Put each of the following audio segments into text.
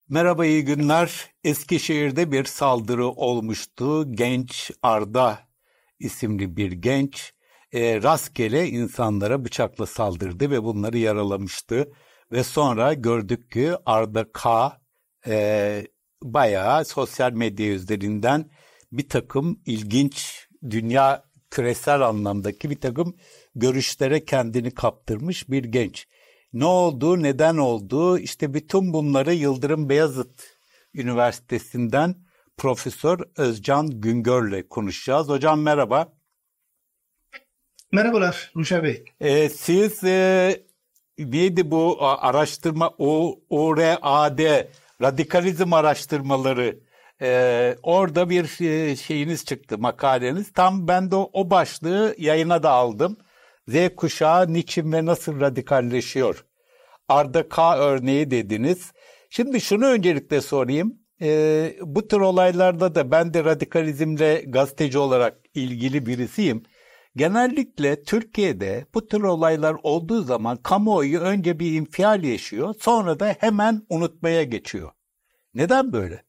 Merhaba, iyi günler. Eskişehir'de bir saldırı olmuştu. Genç Arda isimli bir genç rastgele insanlara bıçakla saldırdı ve bunları yaralamıştı. Ve sonra gördük ki Arda K. Bayağı sosyal medya üzerinden bir takım ilginç dünya küresel anlamdaki bir takım görüşlere kendini kaptırmış bir genç. Ne oldu, neden oldu? İşte bütün bunları Yıldırım Beyazıt Üniversitesi'nden Profesör Özcan Güngör'le konuşacağız. Hocam merhaba. Merhabalar Ruşa Bey. Siz neydi bu araştırma ORAD, radikalizm araştırmaları, orada bir şeyiniz çıktı, makaleniz. Tam ben de o başlığı yayına da aldım. Z kuşağı niçin ve nasıl radikalleşiyor? Arda K örneği dediniz. Şimdi şunu öncelikle sorayım. Bu tür olaylarda da ben de radikalizmle gazeteci olarak ilgili birisiyim. Genellikle Türkiye'de bu tür olaylar olduğu zaman kamuoyu önce bir infial yaşıyor, sonra da hemen unutmaya geçiyor. Neden böyle?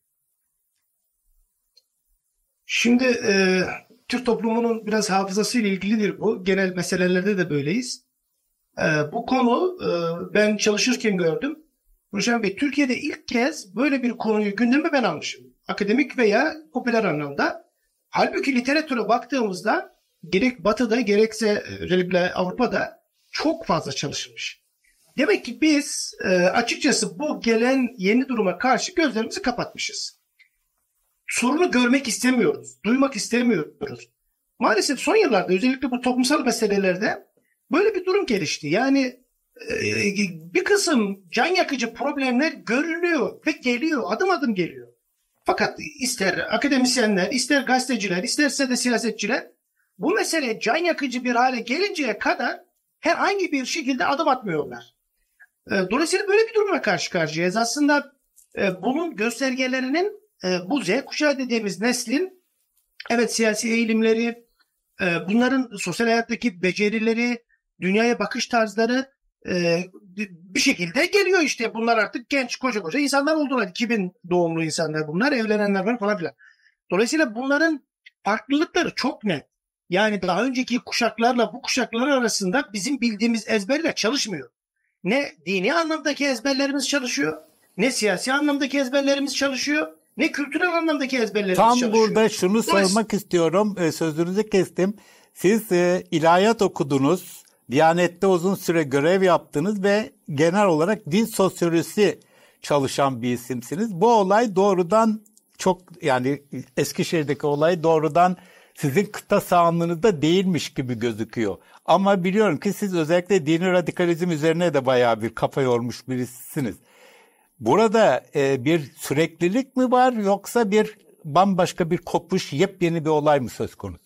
Şimdi Türk toplumunun biraz hafızasıyla ilgilidir bu. Genel meselelerde de böyleyiz. Bu konu ben çalışırken gördüm. Ruşen Bey, Türkiye'de ilk kez böyle bir konuyu gündeme ben almışım. Akademik veya popüler anlamda. Halbuki literatüre baktığımızda gerek Batı'da gerekse özellikle Avrupa'da çok fazla çalışılmış. Demek ki biz açıkçası bu gelen yeni duruma karşı gözlerimizi kapatmışız. Sorunu görmek istemiyoruz, duymak istemiyoruz. Maalesef son yıllarda özellikle bu toplumsal meselelerde böyle bir durum gelişti. Yani bir kısım can yakıcı problemler görülüyor ve geliyor, adım adım geliyor. Fakat ister akademisyenler, ister gazeteciler, isterse de siyasetçiler bu mesele can yakıcı bir hale gelinceye kadar herhangi bir şekilde adım atmıyorlar. Dolayısıyla böyle bir durumla karşı karşıyayız. Aslında bunun göstergelerinin bu Z kuşağı dediğimiz neslin evet siyasi eğilimleri, bunların sosyal hayattaki becerileri, dünyaya bakış tarzları bir şekilde geliyor işte. Bunlar artık genç, koca insanlar oldular. 2000 doğumlu insanlar bunlar, evlenenler var falan filan. Dolayısıyla bunların farklılıkları çok net. Yani daha önceki kuşaklarla bu kuşaklar arasında bizim bildiğimiz ezberler çalışmıyor. Ne dini anlamdaki ezberlerimiz çalışıyor, ne siyasi anlamdaki ezberlerimiz çalışıyor, ne kültürel anlamdaki ezberlerimiz çalışıyor. Tam burada şunu sormak istiyorum, sözünüzü kestim. Siz ilahiyat okudunuz, Diyanet'te uzun süre görev yaptınız ve genel olarak din sosyolojisi çalışan bir isimsiniz. Bu olay doğrudan yani Eskişehir'deki olay doğrudan sizin kıta sahanlığınızda değilmiş gibi gözüküyor. Ama biliyorum ki siz özellikle dini radikalizm üzerine de bayağı bir kafa yormuş birisiniz. Burada bir süreklilik mi var yoksa bir bambaşka bir kopuş, yepyeni bir olay mı söz konusu?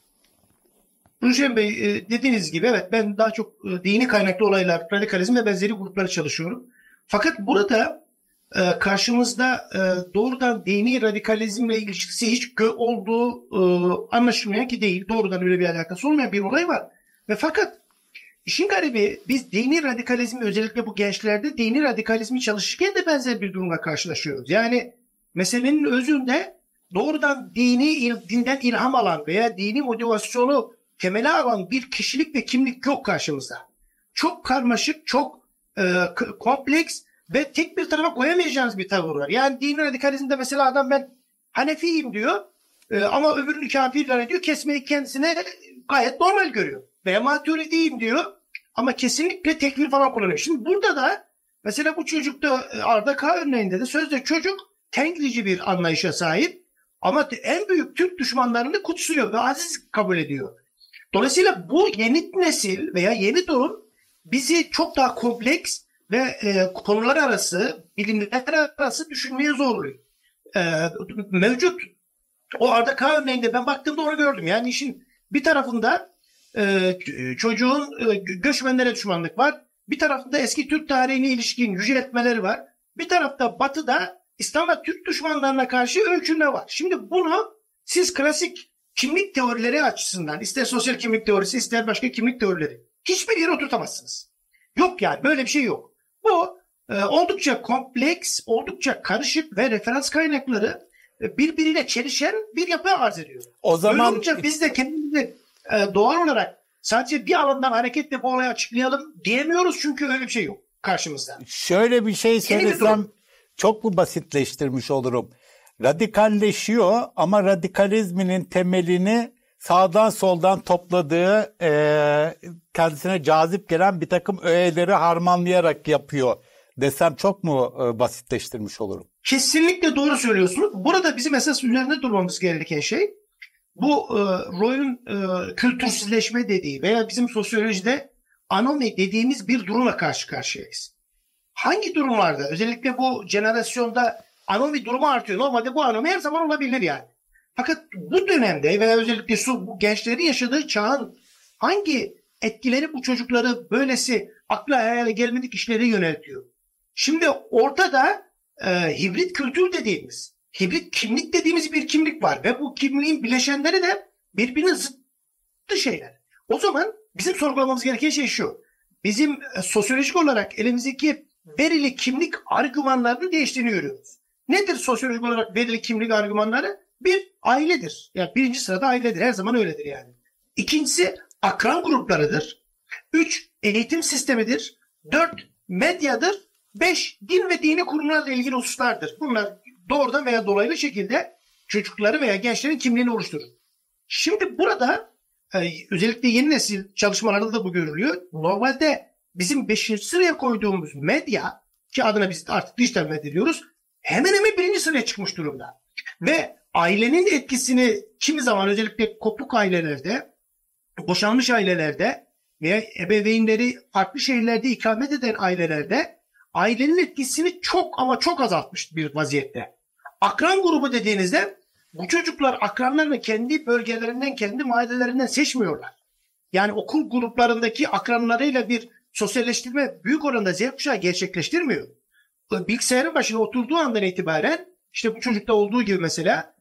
Ruşen Bey, dediğiniz gibi evet ben daha çok dini kaynaklı olaylar, radikalizm ve benzeri gruplara çalışıyorum. Fakat burada karşımızda doğrudan dini radikalizmle ilişkisi hiç olduğu anlaşılmayan ki değil. Doğrudan öyle bir alakası olmayan bir olay var. Ve fakat işin garibi biz dini radikalizmi özellikle bu gençlerde dini radikalizmi çalışırken de benzer bir durumla karşılaşıyoruz. Yani meselenin özünde doğrudan dinden ilham alan veya dini motivasyonu temele alan bir kişilik ve kimlik yok karşımızda. Çok karmaşık, çok kompleks ve tek bir tarafa koyamayacağınız bir tavır var. Yani dini radikalizmde mesela adam ben Hanefiyim diyor ama öbürünü kafirler diyor, kesmeyi kendisine gayet normal görüyor. Veya Maturidiyim diyor ama kesinlikle tekfir falan kullanıyor. Şimdi burada da mesela bu çocukta Arda K örneğinde de sözde çocuk tengrici bir anlayışa sahip ama en büyük Türk düşmanlarını kutsuyor ve aziz kabul ediyor. Dolayısıyla bu yeni nesil veya yeni durum bizi çok daha kompleks ve konular arası, bilimler arası düşünmeye zorluyor. Mevcut o Arda K örneğinde ben baktığımda onu gördüm. Yani işin bir tarafında çocuğun göçmenlere düşmanlık var. Bir tarafında eski Türk tarihine ilişkin yüceltmeleri var. Bir tarafta Batı'da İslam ve Türk düşmanlarına karşı öykünme var. Şimdi bunu siz klasik kimlik teorileri açısından, ister sosyal kimlik teorisi, ister başka kimlik teorileri, hiçbir yere oturtamazsınız. Yok yani, böyle bir şey yok. Bu oldukça kompleks, oldukça karışık ve referans kaynakları birbiriyle çelişen bir yapı arz ediyor. O zaman öyle olunca biz de kendimizi doğal olarak sadece bir alandan hareketle bu olayı açıklayalım diyemiyoruz, çünkü öyle bir şey yok karşımızda. şöyle bir şey söylesem çok mu basitleştirmiş olurum? Radikalleşiyor ama radikalizminin temelini sağdan soldan topladığı, kendisine cazip gelen bir takım öğeleri harmanlayarak yapıyor desem çok mu basitleştirmiş olurum? Kesinlikle doğru söylüyorsunuz. Burada bizim esas üzerinde durmamız gereken şey, bu Roy'un kültürsüzleşme dediği veya bizim sosyolojide anomi dediğimiz bir durumla karşı karşıyayız. Hangi durumlarda? Özellikle bu jenerasyonda anomi durumu artıyor. Normalde bu anomi her zaman olabilir yani. Fakat bu dönemde veya özellikle bu gençlerin yaşadığı çağın hangi etkileri bu çocukları böylesi akla hayale gelmedik işlere yöneltiyor? Şimdi ortada hibrit kültür dediğimiz, hibrit kimlik dediğimiz bir kimlik var ve bu kimliğin bileşenleri de birbirine zıttı şeyler. O zaman bizim sorgulamamız gereken şey şu: bizim sosyolojik olarak elimizdeki verili kimlik argümanlarını değiştiğini görüyoruz. Nedir sosyolojik olarak verili kimlik argümanları? Bir, ailedir. Yani birinci sırada ailedir. Her zaman öyledir yani. İkincisi akran gruplarıdır. 3, eğitim sistemidir. 4, medyadır. 5, din ve dini kurumlarla ilgili hususlardır. Bunlar doğrudan veya dolaylı şekilde çocukları veya gençlerin kimliğini oluşturur. Şimdi burada özellikle yeni nesil çalışmalarında da bu görülüyor. Normalde bizim 5. sıraya koyduğumuz medya, ki adına biz artık dijital medya diyoruz, hemen hemen 1. sıraya çıkmış durumda. Ve ailenin etkisini kimi zaman özellikle kopuk ailelerde, boşanmış ailelerde veya ebeveynleri farklı şehirlerde ikamet eden ailelerde ailenin etkisini çok ama çok azaltmış bir vaziyette. Akran grubu dediğinizde bu çocuklar akranlarını kendi bölgelerinden, kendi mahallelerinden seçmiyorlar. Yani okul gruplarındaki akranlarıyla bir sosyalleştirme büyük oranda Z kuşağı gerçekleştirmiyor. Bilgisayarın başına oturduğu andan itibaren, işte bu çocukta olduğu gibi mesela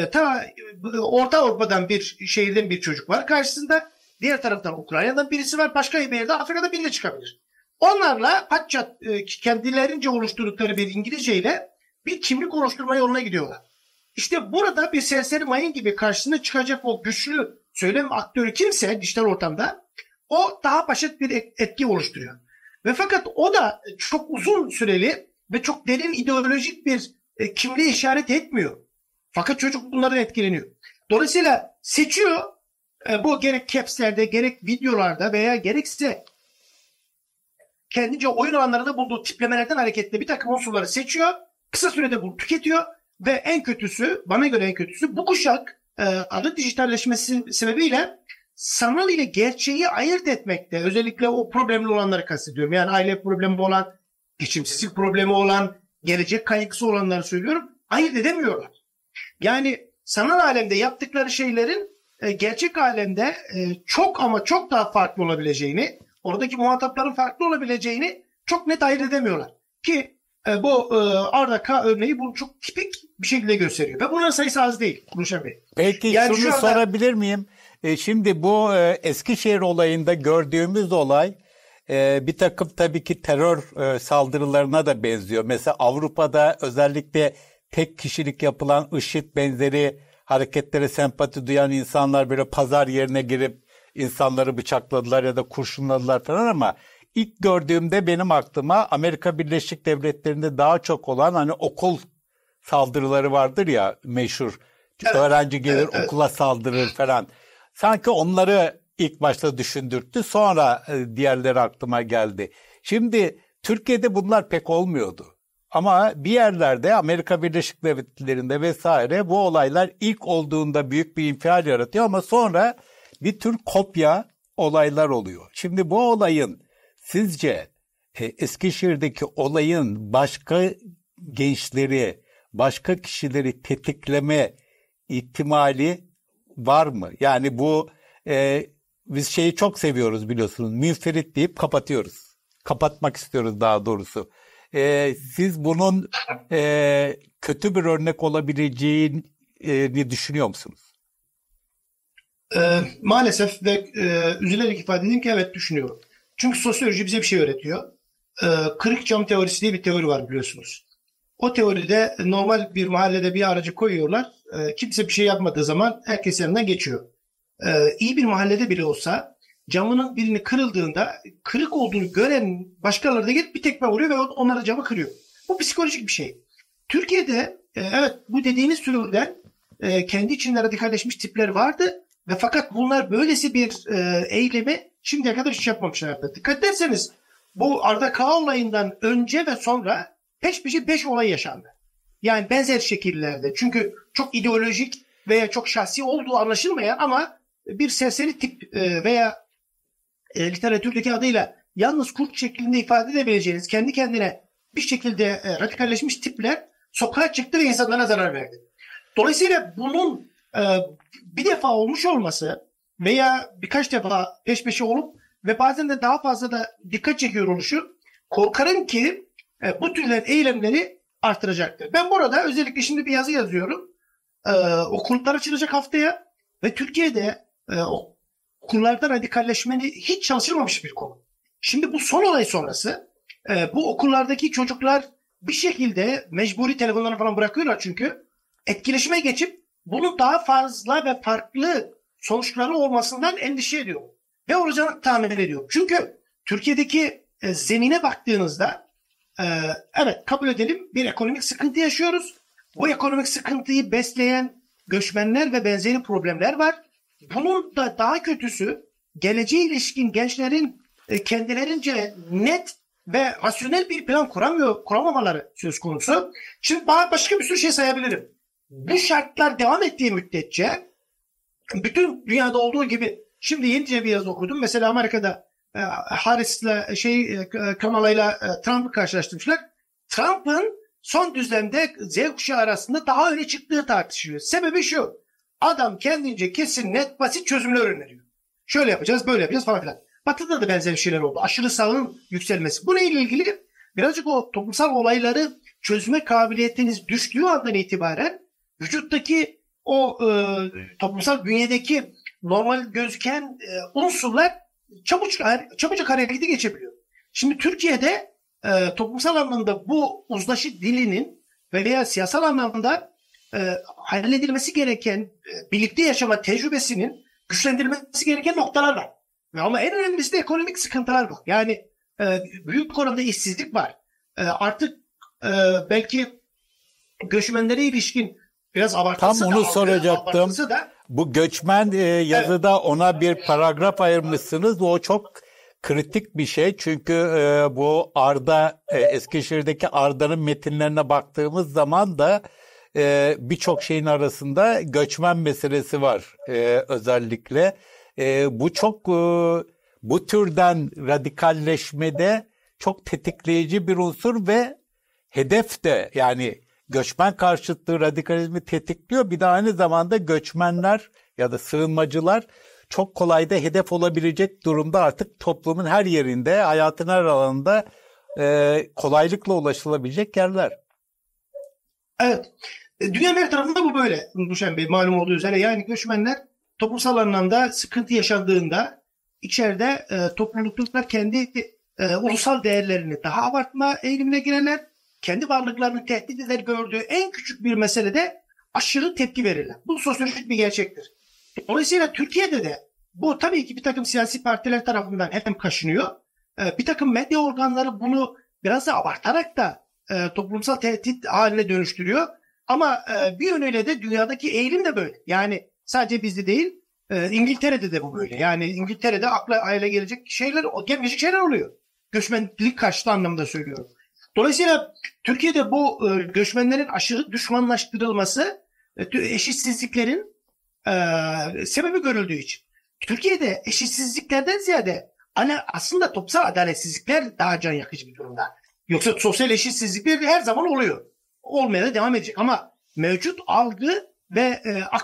Orta Avrupa'dan bir şehirden bir çocuk var karşısında, diğer taraftan Ukrayna'dan birisi var, başka bir yerde Afrika'da biri de çıkabilir. Onlarla patçat kendilerince oluşturdukları bir İngilizce ile bir kimlik oluşturma yoluna gidiyorlar. İşte burada bir serseri mayın gibi karşısına çıkacak o güçlü söylem aktörü kimse dijital ortamda, o daha basit bir etki oluşturuyor. Ve fakat o da çok uzun süreli ve çok derin ideolojik bir kimliği işaret etmiyor. Fakat çocuk bunlardan etkileniyor. Dolayısıyla seçiyor, bu gerek capslerde, gerek videolarda veya gerekse kendince oyun alanlarında bulduğu tiplemelerden hareketle bir takım unsurları seçiyor. Kısa sürede bunu tüketiyor ve en kötüsü, bana göre en kötüsü, bu kuşak adı dijitalleşmesi sebebiyle sanal ile gerçeği ayırt etmekte, özellikle o problemli olanları kastediyorum. Yani aile problemi olan, geçimsizlik problemi olan, gelecek kaygısı olanları söylüyorum. Ayırt edemiyorlar. Yani sanal alemde yaptıkları şeylerin gerçek alemde çok ama çok daha farklı olabileceğini, oradaki muhatapların farklı olabileceğini çok net ayırt edemiyorlar. Ki bu Arda K örneği bunu çok tipik bir şekilde gösteriyor. Ve bunların sayısı az değil Ruşen Bey. Peki yani şunu sorabilir miyim? Şimdi bu Eskişehir olayında gördüğümüz olay bir takım tabii ki terör saldırılarına da benziyor. Mesela Avrupa'da özellikle tek kişilik yapılan IŞİD benzeri hareketlere sempati duyan insanlar böyle pazar yerine girip insanları bıçakladılar ya da kurşunladılar falan, ama ilk gördüğümde benim aklıma Amerika Birleşik Devletleri'nde daha çok olan hani okul saldırıları vardır ya, meşhur. Evet, öğrenci gelir okula saldırır falan. Sanki onları ilk başta düşündürttü, sonra diğerleri aklıma geldi. Şimdi Türkiye'de bunlar pek olmuyordu. Ama bir yerlerde Amerika Birleşik Devletleri'nde vesaire bu olaylar ilk olduğunda büyük bir infial yaratıyor ama sonra bir tür kopya olaylar oluyor. Şimdi bu olayın sizce Eskişehir'deki olayın başka gençleri, başka kişileri tetikleme ihtimali var mı? Yani bu biz şeyi çok seviyoruz biliyorsunuz. Münferit deyip kapatıyoruz. Kapatmak istiyoruz daha doğrusu. Siz bunun kötü bir örnek olabileceğini düşünüyor musunuz? Maalesef ve üzülerek ifade edeyim ki evet, düşünüyorum. Çünkü sosyoloji bize bir şey öğretiyor. kırık cam teorisi diye bir teori var biliyorsunuz. O teoride normal bir mahallede bir aracı koyuyorlar. Kimse bir şey yapmadığı zaman herkes yanından geçiyor. İyi bir mahallede bile olsa camının birini kırıldığında kırık olduğunu gören başkaları da gelip bir tekme vuruyor ve onlara camı kırıyor. Bu psikolojik bir şey. Türkiye'de evet bu dediğiniz türden kendi içinde radikalleşmiş tipler vardı ve fakat bunlar böylesi bir eylemi şimdiye kadar hiç yapmamışlar. Dikkat ederseniz bu Arda K olayından önce ve sonra peş peşe 5 olay yaşandı. Yani benzer şekillerde. Çünkü çok ideolojik veya çok şahsi olduğu anlaşılmayan ama bir serseri tip veya literatürdeki adıyla yalnız kurt şeklinde ifade edebileceğiniz kendi kendine bir şekilde radikalleşmiş tipler sokağa çıktı ve insanlara zarar verdi. Dolayısıyla bunun bir defa olmuş olması veya birkaç defa peş peşe olup ve bazen de daha fazla da dikkat çekiyor oluşu korkarım ki bu türden eylemleri artıracaktır. Ben burada özellikle şimdi bir yazı yazıyorum. Okullar açılacak haftaya ve Türkiye'de okullarda radikalleşmeni hiç çalışılmamış bir konu. Şimdi bu son olay sonrası bu okullardaki çocuklar bir şekilde mecburi telefonlarını falan bırakıyorlar çünkü etkileşime geçip bunun daha fazla ve farklı sonuçları olmasından endişe ediyor. Ve olacağını tahmin ediyor. Çünkü Türkiye'deki zemine baktığınızda evet kabul edelim bir ekonomik sıkıntı yaşıyoruz. Bu ekonomik sıkıntıyı besleyen göçmenler ve benzeri problemler var. Bunun da daha kötüsü geleceğe ilişkin gençlerin kendilerince net ve rasyonel bir plan kuramamaları söz konusu. Şimdi başka bir sürü şey sayabilirim. Bu şartlar devam ettiği müddetçe bütün dünyada olduğu gibi şimdi yenice bir yazı okudum. Mesela Amerika'da Harris'le Kamala'yla Trump'ı karşılaştırmışlar. Trump'ın son düzlemde Z kuşağı arasında daha öne çıktığı tartışılıyor. Sebebi şu. Adam kendince kesin net basit çözümler öneriyor. Şöyle yapacağız böyle yapacağız falan filan. Batı'da da benzer şeyler oldu. Aşırı sağın yükselmesi. Bu neyle ilgili? Birazcık o toplumsal olayları çözme kabiliyetiniz düştüğü andan itibaren vücuttaki o toplumsal bünyedeki normal gözüken unsurlar çabucak harekete geçebiliyor. Şimdi Türkiye'de toplumsal anlamda bu uzlaşı dilinin veya siyasal anlamda halledilmesi gereken birlikte yaşama tecrübesinin güçlendirilmesi gereken noktalar var. Ama en önemlisi de ekonomik sıkıntılar var. Yani büyük oranda işsizlik var. Artık belki göçmenlere ilişkin biraz abartısı tam onu soracaktım. Bu göçmen yazıda evet. Ona bir paragraf ayırmışsınız. O çok kritik bir şey. Çünkü bu Arda, Eskişehir'deki Arda'nın metinlerine baktığımız zaman da birçok şeyin arasında göçmen meselesi var özellikle. Bu çok bu türden radikalleşmede çok tetikleyici bir unsur ve hedef de yani göçmen karşıtlığı radikalizmi tetikliyor. Bir de aynı zamanda göçmenler ya da sığınmacılar çok kolay da hedef olabilecek durumda artık toplumun her yerinde, hayatın her alanında kolaylıkla ulaşılabilecek yerler. Evet. Dünyanın her tarafında bu böyle. Nurşen Bey malum olduğu üzere yani göçmenler toplumsal anlamda sıkıntı yaşandığında içeride topluluklar kendi ulusal değerlerini daha abartma eğilimine girerler. Kendi varlıklarını tehdit eder gördüğü en küçük bir meselede aşırı tepki verirler. Bu sosyolojik bir gerçektir. Dolayısıyla Türkiye'de de bu tabii ki bir takım siyasi partiler tarafından hem kaşınıyor. Bir takım medya organları bunu biraz da abartarak da toplumsal tehdit haline dönüştürüyor. Ama bir yönüyle de dünyadaki eğilim de böyle. Yani sadece bizde değil İngiltere'de de bu böyle. Yani İngiltere'de akla gelecek şeyler oluyor. Göçmenlik karşıtı anlamda söylüyorum. Dolayısıyla Türkiye'de bu göçmenlerin aşırı düşmanlaştırılması eşitsizliklerin sebebi görüldüğü için. Türkiye'de eşitsizliklerden ziyade aslında toplumsal adaletsizlikler daha can yakıcı bir durumda. Yoksa sosyal eşitsizlikler her zaman oluyor. Olmaya da devam edecek. Ama mevcut algı ve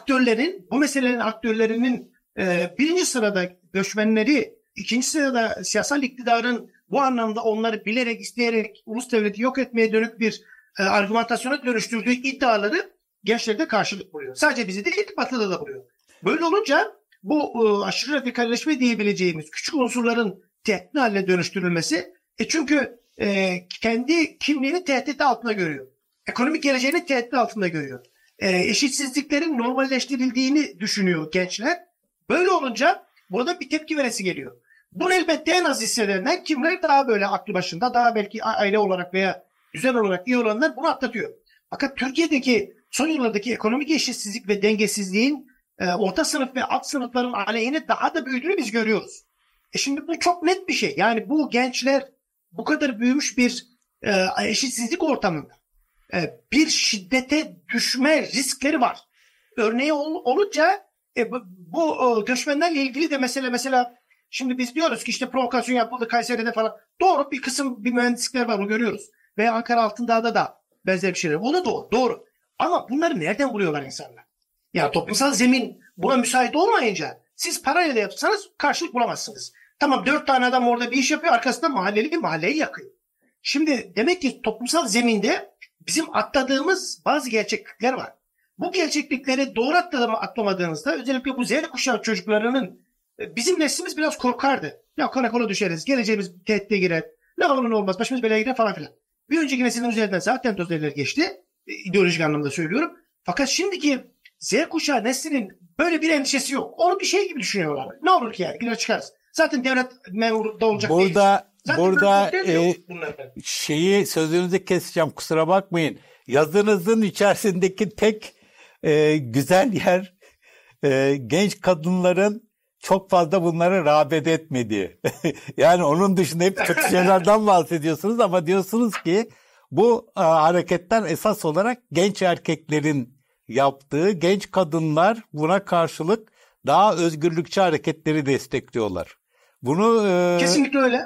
bu meselenin aktörlerinin birinci sırada göçmenleri, ikinci sırada siyasal iktidarın bu anlamda onları bilerek, isteyerek ulus devleti yok etmeye dönük bir argümantasyona dönüştürdüğü iddiaları gençlerde karşılık buluyor. Sadece bizi değil, Batı'da da buluyor. Böyle olunca bu aşırı radikalleşme diyebileceğimiz küçük unsurların tehdit haline dönüştürülmesi çünkü kendi kimliğini tehdit altında görüyor. Ekonomik geleceğini tehdit altında görüyor. Eşitsizliklerin normalleştirildiğini düşünüyor gençler. Böyle olunca burada bir tepki veresi geliyor. Bunu elbette en az hissedenler kimler daha böyle aklı başında, daha belki aile olarak veya düzen olarak iyi olanlar bunu atlatıyor. Fakat Türkiye'deki son yıllardaki ekonomik eşitsizlik ve dengesizliğin orta sınıf ve alt sınıfların aleyhine daha da büyüdüğünü biz görüyoruz. Şimdi bu çok net bir şey. Yani bu gençler bu kadar büyümüş bir eşitsizlik ortamında bir şiddete düşme riskleri var. Örneği olunca bu göçmenlerle ilgili de mesela şimdi biz diyoruz ki işte provokasyon yapıldı Kayseri'de falan. Doğru, bir kısım bir mühendislikler var, onu görüyoruz. Veya Ankara Altındağ'da da benzer bir şeyler. O da doğru. Ama bunları nereden buluyorlar insanlar? Ya toplumsal zemin buna müsait olmayınca siz parayla da yapsanız karşılık bulamazsınız. Tamam, 4 tane adam orada bir iş yapıyor, arkasında mahalleyi yakıyor. Şimdi demek ki toplumsal zeminde bizim atladığımız bazı gerçeklikler var. Bu gerçeklikleri doğru atlamadığınızda özellikle bu Z kuşağı çocuklarının bizim neslimiz biraz korkardı. Ya karakola düşeriz, geleceğimiz tehdide girer, ne olur ne olmaz, başımız belaya girer falan filan. Bir önceki neslin üzerinden zaten dozerler geçti. İdeolojik anlamda söylüyorum. Fakat şimdiki Z kuşağı neslinin böyle bir endişesi yok. Onu bir şey gibi düşünüyorlar. Ne olur ki yani, girer çıkarız. Zaten devlet memuru da olacak değil. Burada sözünüzü keseceğim, kusura bakmayın. Yazınızın içerisindeki tek güzel yer genç kadınların çok fazla bunlara rağbet etmediği. Yani onun dışında hep kötü şeylerden bahsediyorsunuz ama diyorsunuz ki bu hareketler esas olarak genç erkeklerin yaptığı, genç kadınlar buna karşılık daha özgürlükçü hareketleri destekliyorlar. Bunu kesinlikle öyle.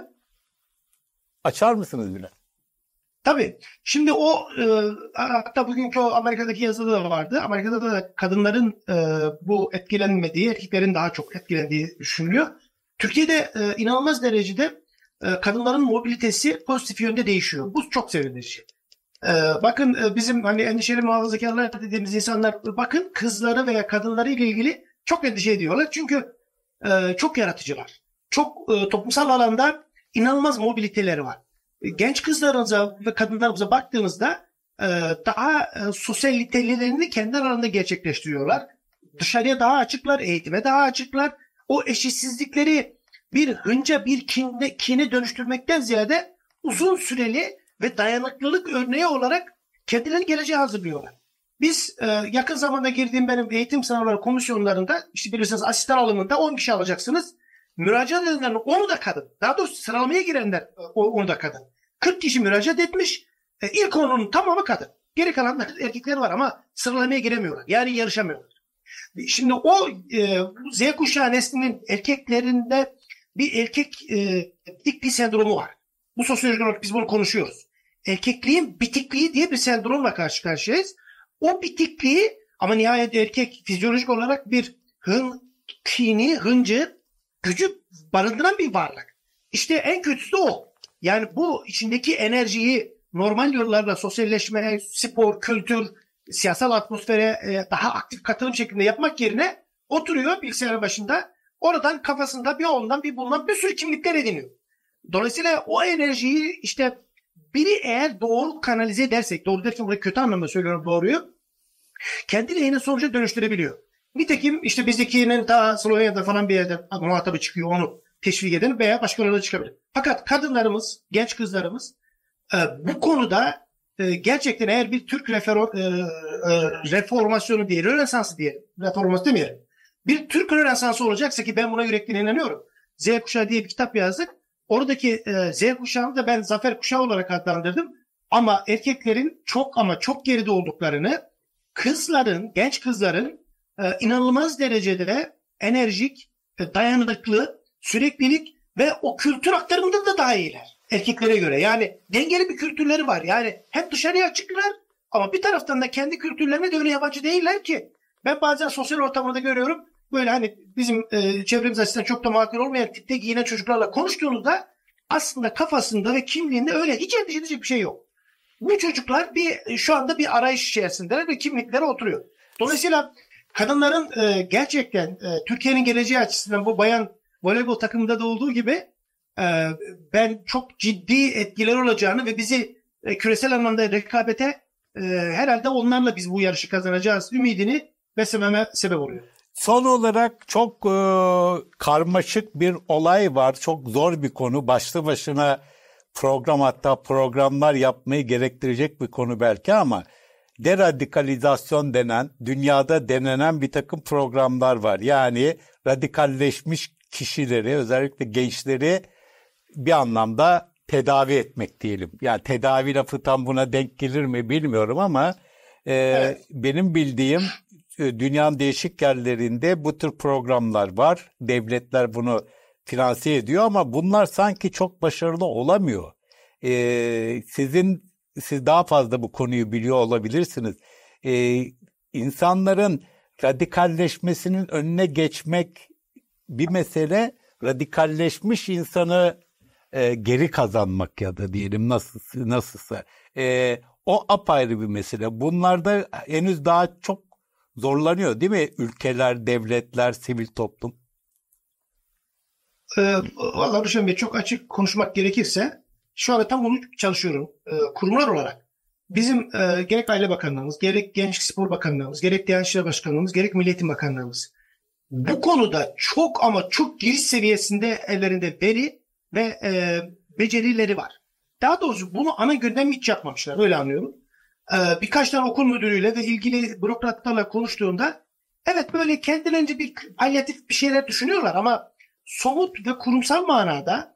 Açar mısınız biraz? Tabii. Şimdi hatta bugünkü o Amerika'daki yazıda da vardı. Amerika'da da kadınların bu etkilenmediği, erkeklerin daha çok etkilendiği düşünülüyor. Türkiye'de inanılmaz derecede kadınların mobilitesi pozitif yönde değişiyor. Bu çok sevindirici. Bakın bizim hani endişeli muhafazakarlar dediğimiz insanlar, bakın kızları veya kadınları ile ilgili çok endişe ediyorlar. Çünkü çok yaratıcılar. Çok toplumsal alanda inanılmaz mobiliteleri var. Genç kızlarımıza ve kadınlarımıza baktığımızda daha sosyalitelerini kendi aralarında gerçekleştiriyorlar. Dışarıya daha açıklar, eğitime daha açıklar. O eşitsizlikleri bir hınca, bir kine dönüştürmekten ziyade uzun süreli ve dayanıklılık örneği olarak kendilerini geleceğe hazırlıyorlar. Biz yakın zamanda girdiğim benim eğitim sınavları komisyonlarında, işte bilirsiniz asistan alımında 10 kişi alacaksınız. Müracaat edenlerin 10'u da kadın. Daha doğrusu sıralamaya girenler 10'u da kadın. 40 kişi müracaat etmiş. İlk 10'unun tamamı kadın. Geri kalan erkekler var ama sıralamaya giremiyorlar. Yani yarışamıyorlar. Şimdi o Z kuşağı neslinin erkeklerinde bir erkeklik bir sendromu var. Bu sosyolojik olarak biz bunu konuşuyoruz. Erkekliğin bitikliği diye bir sendromla karşı karşıyayız. O bitikliği ama nihayet erkek fizyolojik olarak bir hıncı, gücü barındıran bir varlık. İşte en kötüsü de o. Yani bu içindeki enerjiyi normal yollarla sosyalleşme, spor, kültür, siyasal atmosfere daha aktif katılım şeklinde yapmak yerine oturuyor bilgisayarın başında. Oradan kafasında bir ondan bir bundan bir sürü kimlikler ediniyor. Dolayısıyla o enerjiyi işte biri eğer doğru kanalize edersek, doğru derken burada kötü anlamda söylüyorum doğruyu, kendi lehine sonuca dönüştürebiliyor. Nitekim işte bizdekinin daha Slovenya'da falan bir yerde muhatabı çıkıyor, onu teşvik eden veya başkalarına çıkabilir. Fakat kadınlarımız, genç kızlarımız bu konuda gerçekten eğer bir Türk reformasyonu diye, Rönesansı diye, reformasyon demeyelim. Bir Türk Rönesansı olacaksa ki ben buna yürekten inanıyorum. Z kuşağı diye bir kitap yazdık. Oradaki Z kuşağını da ben zafer kuşağı olarak adlandırdım. Ama erkeklerin çok ama çok geride olduklarını, kızların, genç kızların inanılmaz derecede enerjik, dayanıklı, süreklilik ve o kültür aktarımında da daha iyiler erkeklere göre. Yani dengeli bir kültürleri var. Yani hep dışarıya açıklar ama bir taraftan da kendi kültürlerine de öyle yabancı değiller ki. Ben bazen sosyal ortamda görüyorum. Böyle hani bizim çevremiz açısından çok da makul olmayan tipte giyinen çocuklarla konuştuğunuzda aslında kafasında ve kimliğinde öyle hiç endişe edecek bir şey yok. Bu çocuklar şu anda bir arayış içerisindeler ve kimliklere oturuyor. Dolayısıyla kadınların gerçekten Türkiye'nin geleceği açısından bu bayan voleybol takımında da olduğu gibi ben çok ciddi etkiler olacağını ve bizi küresel anlamda rekabete herhalde onlarla biz bu yarışı kazanacağız ümidini beslememe sebep oluyor. Son olarak çok karmaşık bir olay var. Çok zor bir konu. Başlı başına program, hatta programlar yapmayı gerektirecek bir konu belki, ama deradikalizasyon denen, dünyada denenen bir takım programlar var. Yani radikalleşmiş kişileri, özellikle gençleri bir anlamda tedavi etmek diyelim. Yani tedavi lafı tam buna denk gelir mi bilmiyorum ama Evet. benim bildiğim dünyanın değişik yerlerinde bu tür programlar var. Devletler bunu finanse ediyor ama bunlar sanki çok başarılı olamıyor. Siz daha fazla bu konuyu biliyor olabilirsiniz. İnsanların radikalleşmesinin önüne geçmek bir mesele, radikalleşmiş insanı geri kazanmak ya da diyelim nasılsa o apayrı bir mesele. Bunlarda henüz daha çok zorlanıyor değil mi? Ülkeler, devletler, sivil toplum. Vallahi Ruşen Bey, çok açık konuşmak gerekirse şu anda tam onu çalışıyorum. Kurumlar olarak bizim gerek Aile Bakanlığımız, gerek Gençlik Spor Bakanlığımız, gerek Diyanet İşleri Başkanlığımız, gerek Milli Eğitim Bakanlığımız bu konuda çok ama çok giriş seviyesinde ellerinde veri ve becerileri var. Daha doğrusu bunu ana gündem hiç yapmamışlar. Öyle anlıyorum. Birkaç tane okul müdürüyle ve ilgili bürokratlarla konuştuğunda evet böyle kendilerince bir palyatif bir şeyler düşünüyorlar ama somut ve kurumsal manada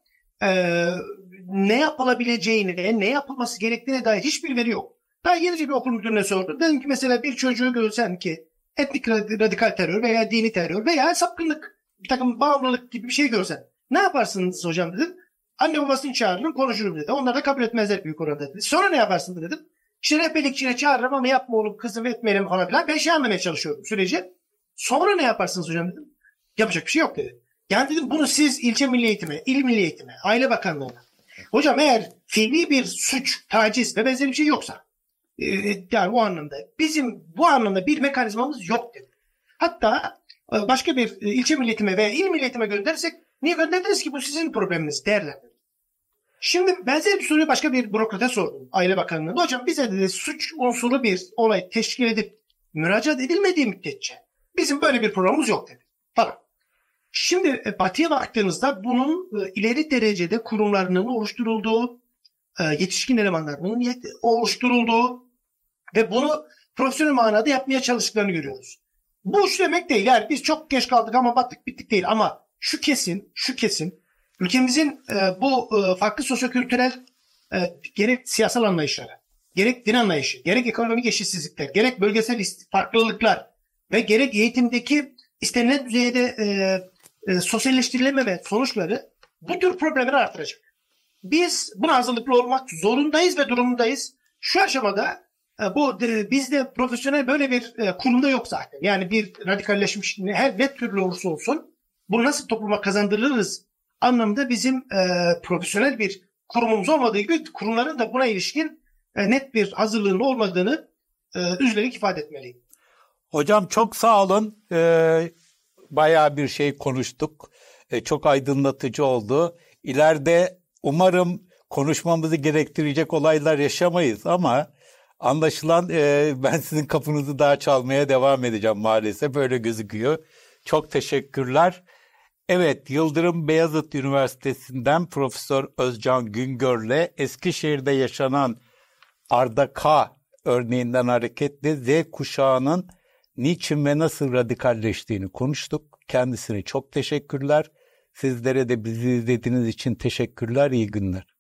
ne yapılabileceğini ve ne yapılması gerektiğine dair hiçbir veri yok. Ben yenice bir okul müdürüne sordum. Dedim ki mesela bir çocuğu görsen ki etnik radikal terör veya dini terör veya sapkınlık, bir takım bağımlılık gibi bir şey görsen ne yaparsınız hocam dedim. Anne babasını çağırırım, konuşurum dedi. Onlar da kabul etmezler büyük oranda dedi. Sonra ne yaparsın dedim. İşte rehberlikçiyle çağırırım ama yapma oğlum kızım etmeyelim falan filan. Ben şey anlamaya çalışıyorum süreci. Sonra ne yaparsınız hocam dedim. Yapacak bir şey yok dedi. Yani dedim bunu siz ilçe milli eğitime, il milli eğitime, aile bakanlığına. Hocam eğer fiili bir suç, taciz ve benzeri bir şey yoksa yani o anlamda bizim bu anlamda bir mekanizmamız yok dedi. Hatta başka bir ilçe milli eğitime veya il milli eğitime gönderirsek niye gönderdiniz ki bu sizin probleminiz derler. Şimdi benzer bir soruyu başka bir bürokrata sordum. Aile Bakanlığı'nda. Hocam bize dedi suç unsuru bir olay teşkil edip müracaat edilmediği müddetçe bizim böyle bir programımız yok dedi. Falan. Şimdi batıya baktığınızda bunun ileri derecede kurumlarının oluşturulduğu, yetişkin elemanlarının oluşturulduğu ve bunu profesyonel manada yapmaya çalıştıklarını görüyoruz. Bu şu demek değil. Yani biz çok geç kaldık ama battık bittik değil. Ama şu kesin ülkemizin bu farklı sosyokültürel gerek siyasal anlayışları, gerek din anlayışı, gerek ekonomik eşitsizlikler, gerek bölgesel farklılıklar ve gerek eğitimdeki istenilen düzeyde sosyalleştirilememe sonuçları bu tür problemleri artıracak. Biz buna hazırlıklı olmak zorundayız ve durumundayız. Şu aşamada bizde profesyonel böyle bir kurumda yok zaten. Yani bir radikalleşmiş her ne türlü olursa olsun bunu nasıl topluma kazandırırız anlamda bizim profesyonel bir kurumumuz olmadığı gibi kurumların da buna ilişkin net bir hazırlığının olmadığını üzülerek ifade etmeliyim. Hocam çok sağ olun. Bayağı bir şey konuştuk. Çok aydınlatıcı oldu. İleride umarım konuşmamızı gerektirecek olaylar yaşamayız ama anlaşılan ben sizin kapınızı daha çalmaya devam edeceğim maalesef. Böyle gözüküyor. Çok teşekkürler. Evet, Yıldırım Beyazıt Üniversitesi'nden Profesör Özcan Güngör'le Eskişehir'de yaşanan Arda K. örneğinden hareketle Z kuşağının niçin ve nasıl radikalleştiğini konuştuk. Kendisine çok teşekkürler. Sizlere de bizi izlediğiniz için teşekkürler. İyi günler.